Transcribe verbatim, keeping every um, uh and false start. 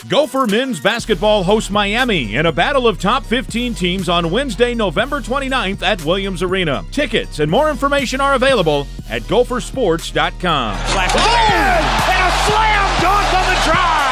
Gopher men's basketball hosts Miami in a battle of top fifteen teams on Wednesday, November twenty-ninth at Williams Arena. Tickets and more information are available at gopher sports dot com. Flash. Oh! And a slam dunk on the drive!